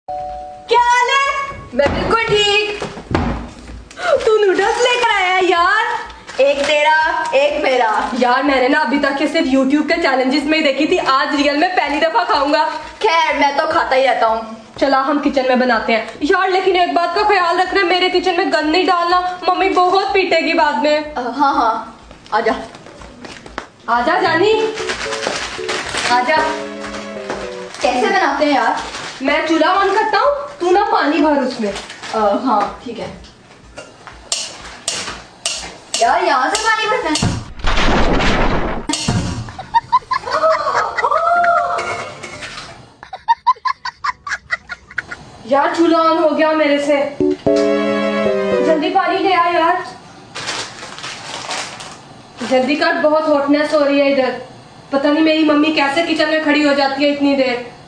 क्या हाल है? मैं बिल्कुल ठीक। तू नूडल्स लेकर आया है यार। एक तेरा एक मेरा। यार मैंने ना अभी तक ये सिर्फ YouTube के चैलेंजेस में ही देखी थी, आज रियल में पहली दफा खाऊंगा। खैर मैं तो खाता ही रहता हूँ। चला हम किचन में बनाते हैं यार, लेकिन एक बात का ख्याल रखना, मेरे किचन में गंद नहीं डालना, मम्मी बहुत पीटेगी बाद में। हाँ हाँ आजा आजा जानी आजा। कैसे बनाते हैं यार? मैं चूल्हा ऑन करता हूँ, तू ना पानी भर उसमें। हाँ ठीक है यार, यहाँ से पानी भरना है। यार चूल्हा ऑन हो गया मेरे से, जल्दी पानी ले आ यार, जल्दी कर, बहुत हॉटनेस हो रही है इधर। पता नहीं मेरी मम्मी कैसे किचन में खड़ी हो जाती है इतनी देर।